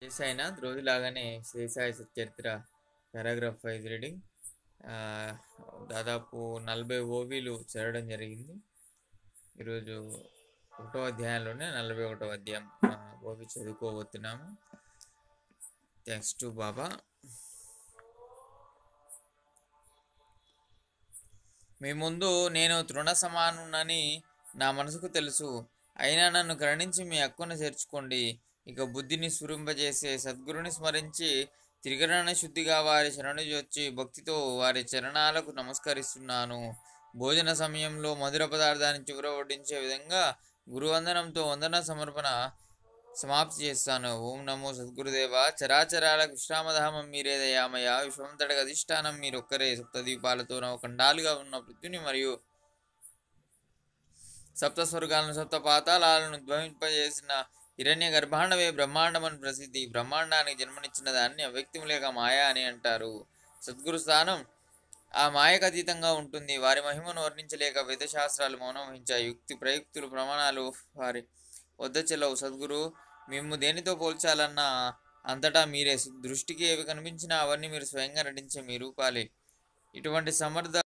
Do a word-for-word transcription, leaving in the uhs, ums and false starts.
చేసైనా ద్రోహిలాగానే Shri Sai Satcharitra paragraph wise reading. ఆ, దాదాపు నలభై ఓవీలు చదవడం జరిగింది. ఈరోజు ఒకటో అధ్యాయంలోనే నలభై ఒకటో అధ్యాయం ఆ, ఓవి చదువుకోబోతున్నాము. థ్యాంక్స్ టు బాబా. మీ ముందు నేను తృణ సమానునని నా మనసుకు తెలుసు. అయినా నన్ను కరుణించి మీ హక్కును చేర్చుకోండి. ఇక బుద్ధిని స్ఫురింపజేసే సద్గురుని స్మరించి త్రికరణ శుద్ధిగా వారి శరణు వచ్చి భక్తితో వారి చరణాలకు నమస్కరిస్తున్నాను. భోజన సమయంలో మధుర పదార్థాన్ని చివర వడ్డించే విధంగా గురువందనంతో వందన సమర్పణ సమాప్తి చేస్తాను. ఓం నమో సద్గురుదేవ. చరాచరాలకు విశ్రామధామం మీరే దయామయ. విశ్వంతటకు అధిష్టానం మీరొక్కరే. సప్తద్వీపాలతో నవఖండాలుగా ఉన్న పృథ్వీని మరియు సప్త స్వర్గాలను సప్త పాతాళాలను ధ్వంసింపజేసిన హిరణ్య గర్భాండవే బ్రహ్మాండమని ప్రసిద్ధి. బ్రహ్మాండానికి జన్మనిచ్చిన దాన్ని అవ్యక్తం లేక మాయ అని అంటారు. సద్గురు స్థానం ఆ మాయకు అతీతంగా ఉంటుంది. వారి మహిమను వర్ణించలేక వేదశాస్త్రాలు మౌనం వహించాయి. యుక్తి ప్రయుక్తులు ప్రమాణాలు వారి వద్ద చెల్లవు. సద్గురు మేము దేనితో పోల్చాలన్నా అంతటా మీరే. దృష్టికి ఏవి కనిపించినా అవన్నీ మీరు స్వయంగా నటించే మీ రూపాలే. ఇటువంటి సమర్థ